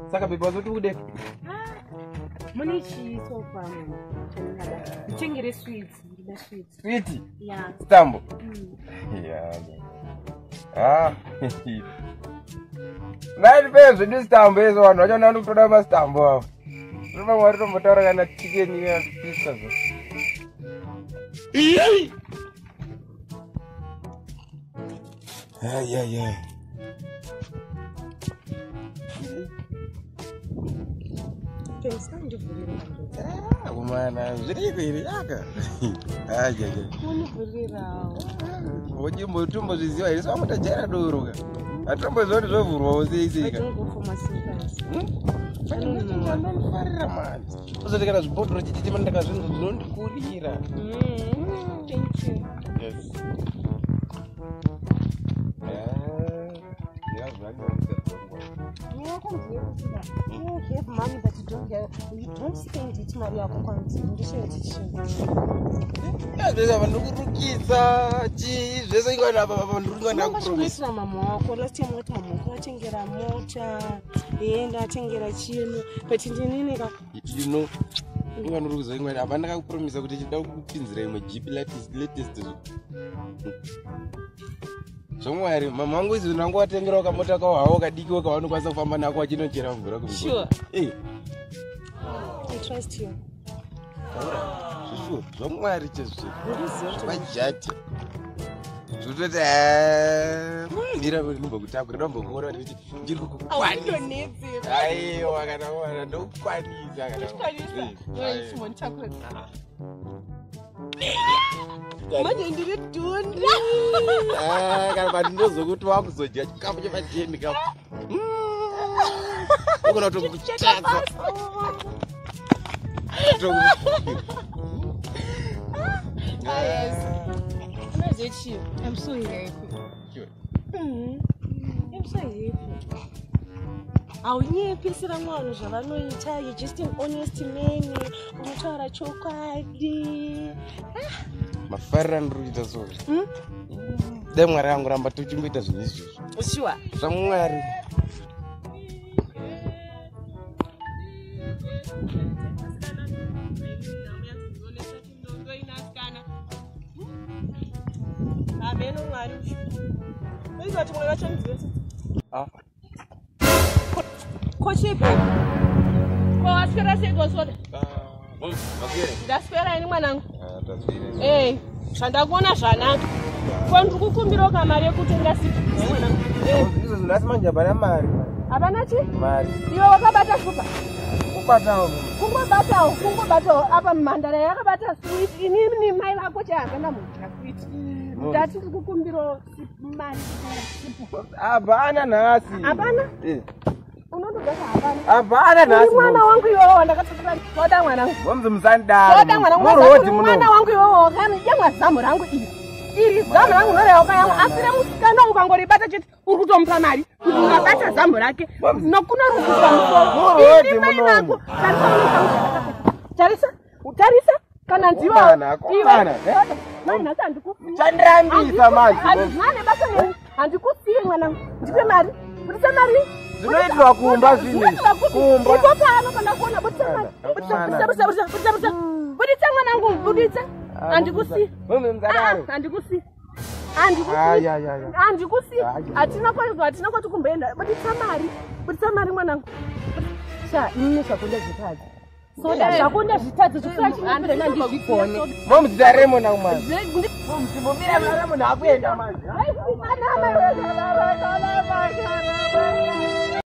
Saka bebe wazoti ude. Muni so far. Chengere sweets, the sweets. Sweet. Yeah. Stambo. Yeah. Ah. Nai pezo ndi stambo yeso vanhu vachona kutoda mastambo avo. Rima mwari tombotaura kana chicken ya pizza zo. Ay. Kumana zviri yaka. Ay. Univhurirawo. Wojimbotumbo zviziva here swamutajara doro ka. Atombo zvoti zvovhurwawo seisika. Farira mani. Uzoti kana zvibhodhoro chitete mani ndakazvinhu zvinondikurira. Thank you. Yes. You have money that you don't spend it, Maria. Zvese vandokurukisa zvese ingana vandoringana kupromisa mama wako last time wata moko atengera mota yenda atengera chino but ndinini ka inganorukuza imwe apana kakupromisa kuti chida kupinzira imwe GP latest zvomwari mama wangu izvi nangu watengera kamota kawo hawo kadiki kawanokwanisa kufamba nako achinochera mvura sure. I trust you. Zvomwari chezvo vajati zvototi mira ndimbokutakura ndombokuona kuti ndiri kukukwanisa aiwa kana wana ndokukwanisa manje ndiri dhunda kana pati ndozokuti wakuzodya chikafu chepateni kapo ukona kutokutaka I'm so happy. Sure. I'm so happy. Aunyepesera mwana zvavanoita, you're just an honest man. Unotaura chokwadi. Mafarira ndikuita so. Dai mwari angu ramba tuchimboita zvinhu izvozvo. Sure. Zvamwari. Ndaswera ini mwanangu. Zvandakuona zvanaka. Ko ndiri kukumbirawo kamari yekutenga sipi. Izvo zvinasi manje hapana mari. Hapana chi? Mari. Iwe wakabata shupa. Kubatawo. Kungobatawo apa mhandara yakabata sweet. Ini mai vako chahapana mudya sweet. Ndati ndiri kukumbirawo mari. Hapana nhasi. Hapana? Unondogasa hapana. Hapana nhasi. Mwana wangu iwowo ndakatsatsira toda mwanangu. Wamzi musandaro. Toda mwanangu. Mwana wangu iwowo kana yamwa zamu rangu iri zamu rangu noreuka yangu asire musikana ukangoribata chete uri kutomupa mari kuti ungabata zamu rake nokuno rukusa musoro. Ini mai vako. Tarisa kana ndiwa. Mai nhasi handikusiyi. Chandirambisa manje. Nane basa neni handikusiyi mwanangu. Ndipe mari. Budisa mari. Zvinoitirwa kumba zvinhu. Kumba. Ipo pano kana kuona budisa mari. Budisa mwanangu budisa. Handikusiyi. Handikusiyi. Handikusiyi. Hatina kwati kumboenda. Budisa mari mwanangu. Sha ini zvakunda zvitadzi. Soda zvakunda zvitadzi zvisina chimhambire nandizvigone. Momuzita Raymond umwana. Momuzimomira Raymond akuenda manje.